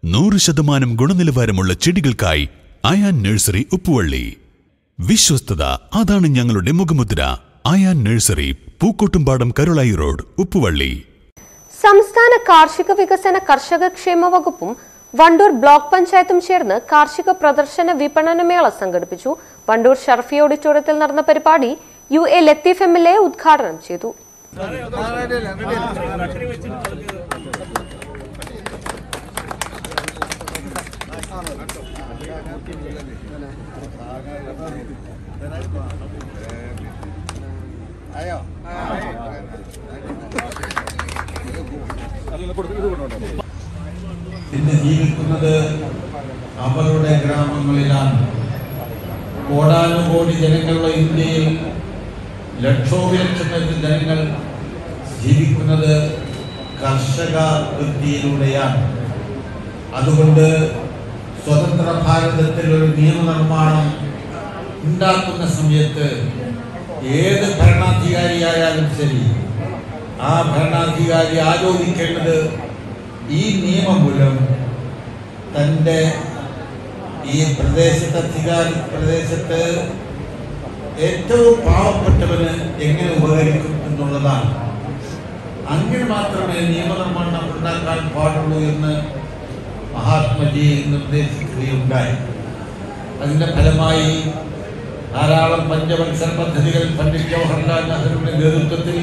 100% ഗുണനിലവാരമുള്ള ചെടികൾക്കായി അയാൻ നഴ്സറി ഉപ്പുവള്ളി. വിശ്വസ്തത അതാണ് ഞങ്ങളുടെ മുഖമുദ്ര. Ayan nursery, Pookkottumpadam, Karulai road, Uppuvalli. സംസ്ഥാന കാർഷിക വികസന കർഷക ക്ഷേമ വകുപ്പും വണ്ടൂർ ബ്ലോക്ക് പഞ്ചായത്തും ചേർന്ന് കാർഷിക പ്രദർശന വിപണന മേള സംഘടിപ്പിച്ചു. വണ്ടൂർ ഷർഫി ഓഡിറ്റോറിയത്തിൽ നടന്ന പരിപാടി UA ലത്തീഫ് MLA ഉദ്ഘാടനം ചെയ്തു. ഇന്ന് ജീവിക്കുന്നത് അവരുടെ ഗ്രാമങ്ങളിലാണ്. കോടാനുകോടി ജനങ്ങളുള്ള ഇന്ത്യയിൽ ലക്ഷോപലക്ഷക്കണക്കിന് ജനങ്ങൾ ജീവിക്കുന്നത് കർഷക വൃത്തിയിലൂടെയാണ്. അതുകൊണ്ട് സ്വതന്ത്ര ഭാരതത്തിൽ ഒരു നിയമനിർമ്മാണം ഉണ്ടാക്കുന്ന സമയത്ത് ഏത് ഭരണാധികാരിയായാലും ശരി, ആ ഭരണാധികാരി ആലോചിക്കേണ്ടത് ഈ നിയമം മൂലം തൻ്റെ ഈ പ്രദേശത്ത് ഏറ്റവും പാവപ്പെട്ടവന് എങ്ങനെ ഉപകരിക്കും എന്നുള്ളതാണ്. അങ്ങനെ മാത്രമേ നിയമനിർമ്മാണം ഉണ്ടാക്കാൻ പാടുള്ളൂ എന്ന് മഹാത്മജി നിർദ്ദേശിക്കുകയുണ്ടായി. അതിൻ്റെ ഫലമായി ധാരാളം പഞ്ചവത്സര പദ്ധതികൾ പണ്ഡിറ്റ് ജവഹർലാൽ നെഹ്റുവിന്റെ നേതൃത്വത്തിൽ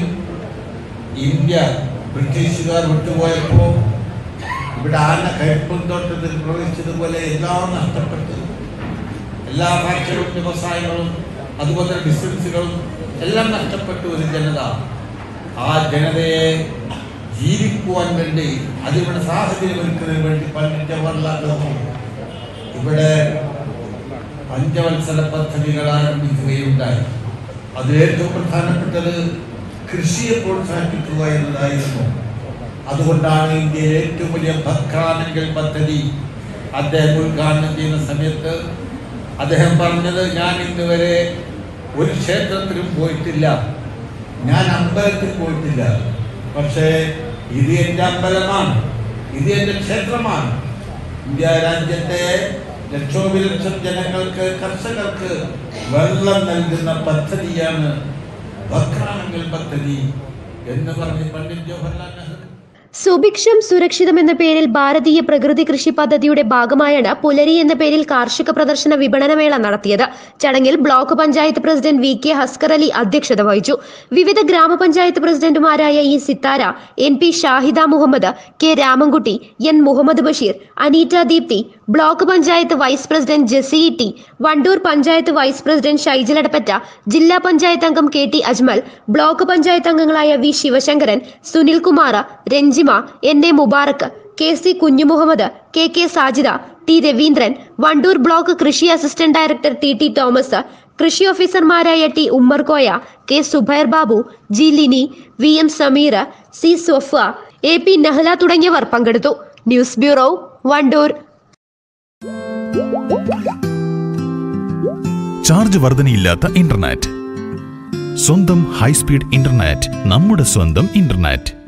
ഇന്ത്യ ബ്രിട്ടീഷുകാർ വിട്ടുപോയപ്പോൾ ഇവിടെ ആന കയപ്പുന്തോട്ടത്തിൽ പ്രവേശിച്ചതുപോലെ എല്ലാം നഷ്ടപ്പെട്ടു. എല്ലാ കാഴ്ചകളും വ്യവസായങ്ങളും അതുപോലെ ബിസിനസ്സുകളും എല്ലാം നഷ്ടപ്പെട്ടു ഒരു ജനത. ആ ജനതയെ ജീവിക്കുവാൻ വേണ്ടി അതിവിടെ സാഹചര്യം ഒരുക്കുന്നതിന് വേണ്ടി പണ്ഡിറ്റ് ജവഹർലാൽ നെഹ്റു ഇവിടെ പഞ്ചവത്സര പദ്ധതികൾ ആരംഭിക്കുകയുണ്ടായി. അതിൽ ഏറ്റവും പ്രധാനപ്പെട്ടത് കൃഷിയെ പ്രോത്സാഹിപ്പിക്കുക എന്നതായിരുന്നു. അതുകൊണ്ടാണ് ഇന്ത്യയിലെ ഏറ്റവും വലിയ ഭക്രാനങ്കൽ പദ്ധതി അദ്ദേഹം ഉദ്ഘാടനം ചെയ്യുന്ന സമയത്ത് അദ്ദേഹം പറഞ്ഞത്, ഞാൻ ഇന്നുവരെ ഒരു ക്ഷേത്രത്തിലും പോയിട്ടില്ല, ഞാൻ അമ്പലത്തിൽ പോയിട്ടില്ല, പക്ഷേ ഇത് എൻ്റെ അമ്പലമാണ്, ഇത് എൻ്റെ ക്ഷേത്രമാണ്. ഇന്ത്യ രാജ്യത്തെ ലക്ഷോപലക്ഷം ജനങ്ങൾക്ക്, കർഷകർക്ക് വെള്ളം നൽകുന്ന പദ്ധതിയാണ് ഭക്രാനങ്കൽ പദ്ധതി എന്ന് പറഞ്ഞ് പണ്ഡിറ്റ് ജവഹർലാൽ നെഹ്റു. സുഭിക്ഷം സുരക്ഷിതം എന്ന പേരിൽ ഭാരതീയ പ്രകൃതി കൃഷി പദ്ധതിയുടെ ഭാഗമായാണ് പുലരി എന്ന പേരിൽ കാർഷിക പ്രദർശന വിപണനമേള നടത്തിയത്. ചടങ്ങിൽ block panchayat president VK Haskar Ali അധ്യക്ഷത വഹിച്ചു. വിവിധ ഗ്രാമപഞ്ചായത്ത് പ്രസിഡന്റുമാരായ E Sithara, NP Shahida Muhammad, K Ramankutty, N Muhammad Basheer, Aneeta Deepthi, block panchayat vice president Jessy T, Wandoor panchayat vice president Shaijal Edappatta, ജില്ലാ പഞ്ചായത്ത് അംഗം KT അജ്മൽ, ബ്ലോക്ക് പഞ്ചായത്ത് അംഗങ്ങളായ V Sivasankaran, Sunil Kumar, Ranjima, NA Mubarak, KC Kunjumuhammad, KK Sajida, T Raveendran, Wandoor block കൃഷി അസിസ്റ്റന്റ് ഡയറക്ടർ TT തോമസ്, കൃഷി ഓഫീസർമാരായ T Ummer Koya, K Zubair Babu, G Lini, VM Sameer, C സൊഫ, AP Nahla തുടങ്ങിയവർ പങ്കെടുത്തു. News bureau, Wandoor. ചാർജ് വർധനയില്ലാത്ത internet, സ്വന്തം ഹൈസ്പീഡ് ഇന്റർനെറ്റ്, നമ്മുടെ സ്വന്തം ഇന്റർനെറ്റ്.